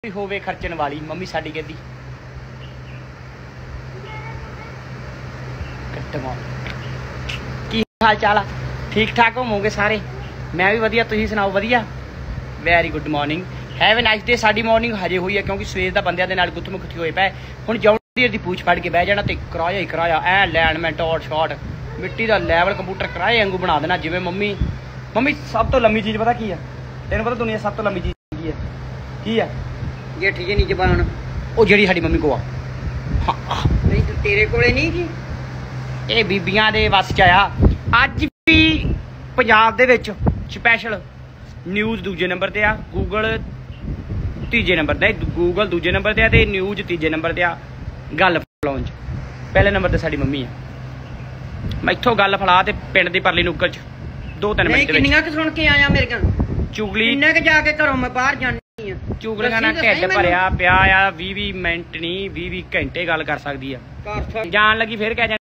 ਹੋਵੇ ਖਰਚਣ ਵਾਲੀ ਮੰਮੀ ਸਾਡੀ ਕਹਿੰਦੀ ਕੀ ਹਾਲ ਚਾਲ ਆ? ਠੀਕ ਠਾਕ ਹੋਵੋਗੇ ਸਾਰੇ? ਮੈਂ ਵੀ ਵਧੀਆ, ਤੁਸੀਂ ਸੁਣਾਓ? ਵਧੀਆ, very good morning, have a nice day. ਸਾਡੀ ਮਾਰਨਿੰਗ ਹਜੇ ਹੋਈ ਹੈ ਕਿਉਂਕਿ ਸਵੇਰ ਦਾ ਬੰਦਿਆਂ ਦੇ ਨਾਲ ਗੁੱਥ-ਮੁੱਠੀ ਹੋਏ ਪਏ। ਹੁਣ ਜੌਂਡੀਅਰ ਦੀ ਪੂਛ ਫੜ ਕੇ ਬਹਿ ਜਾਣਾ ਤੇ ਕਿਰਾਇਆ ਹੀ ਕਿਰਾਇਆ ਐ ਲੈਣ ਮੈਂ ਟੌਟ ਸ਼ਾਟ ਮਿੱਟੀ ਦਾ ਲੈਵਲ ਕੰਪਿਊਟਰ ਕਿਰਾਏ ਵਾਂਗੂ ਬਣਾ ਦੇਣਾ। ਜਿਵੇਂ ਮੰਮੀ ਸਭ ਤੋਂ ਲੰਮੀ ਚੀਜ਼ ਪਤਾ ਕੀ ਆ? ਤੈਨੂੰ ਪਤਾ ਦੁਨੀਆ ਸਭ ਤੋਂ ਲੰਮੀ ਚੀਜ਼ ਕੀ ਆ? ਜੇਠੀ ਜੀ ਨੀ ਜ਼ਬਾਨ ਉਹ ਜਿਹੜੀ ਸਾਡੀ ਮੰਮੀ ਕੋ ਆ। ਨਹੀਂ ਤੂੰ ਤੇਰੇ ਕੋਲੇ ਨਹੀਂ ਜੀ। ਇਹ ਬੀਬੀਆਂ ਦੇ ਵੱਸ ਚ ਆਇਆ। ਅੱਜ ਵੀ ਪੰਜਾਬ ਦੇ ਵਿੱਚ ਸਪੈਸ਼ਲ ਨਿਊਜ਼ ਦੂਜੇ ਨੰਬਰ ਤੇ ਆ, ਗੂਗਲ ਤੀਜੇ ਨੰਬਰ ਤੇ, ਗੂਗਲ ਦੂਜੇ ਨੰਬਰ ਤੇ ਆ ਤੇ ਨਿਊਜ਼ ਤੀਜੇ ਨੰਬਰ ਤੇ ਆ। ਗੱਲ ਫਲਾਉਣ ਚ ਪਹਿਲੇ ਨੰਬਰ ਤੇ ਸਾਡੀ ਮੰਮੀ ਆ। ਮੈਂ ਇੱਥੋਂ ਗੱਲ ਫੜਾ ਤੇ ਪਿੰਡ ਦੀ ਪਰਲੀ ਨੁੱਕਰ ਚ 2-3 ਮਿੰਟ ਦੇ ਵਿੱਚ ਕਿੰਨੀਆਂ ਕੁ ਸੁਣ ਕੇ ਆਇਆ ਮੇਰੀਆਂ ਚੁਗਲੀ। ਕਿੰਨੇ ਕੁ ਜਾ ਕੇ ਘਰੋਂ ਮੈਂ ਬਾਹਰ ਜਾਣੀ ਆ। ਚੁਗਲੀਆਂ ਨਾਲ ਢਿੱਡ ਭਰਿਆ ਪਿਆ ਆ। 20 ਮਿੰਟ ਨਹੀਂ 20 ਘੰਟੇ ਗੱਲ ਕਰ ਸਕਦੀ ਆ। ਜਾਣ ਲੱਗੀ ਫੇਰ ਕਹਿ